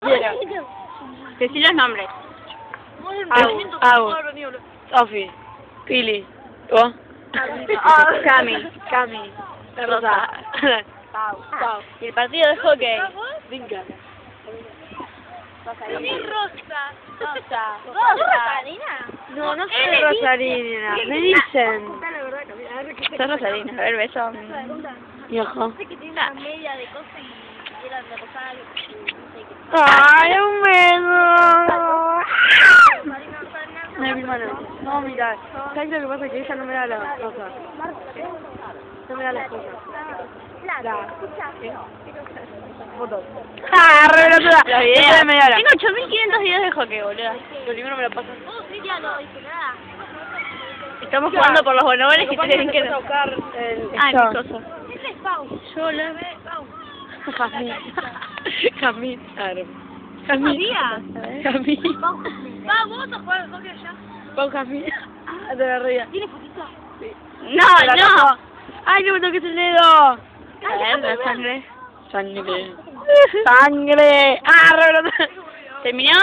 Decí los nombres. Sofi, Pili, ¿vos? Cami, Rosa, Pau. Y el partido de hockey. Vinca. Rosa. ¿Rosarina? No, no soy Rosarina, me dicen. Sos Rosarina, a ver, beso. Y ojo. Sé que tiene una media de cosas y eran de Rosario. ¡Ay, un beso! Rosarina. No, mi hermano. No, mira, ¿sabes lo que pasa? Que ella no me da las cosas. No me da las cosas. Fotos. ¡Ah, reveladora! Los videos. Esta de media hora. Tengo 8500 videos de hockey, boludo. Lo primero me lo pasas. Sí, ya no dice nada. Estamos jugando por los bonobones y tienen que... tocar el... Ah, el coso. Ese es Pau. Yo la... Jamil. Jamil. ¿Sabía? Jamil. Pau, vamos a jugar al hockey allá. Pau Jamil. De la ría. ¿Tiene fotito? No. ¡Ay, no me toques el dedo! A ver, la sangre. Sangre. ¡Sangre! ¡Ah, reveladora! ¿Terminó?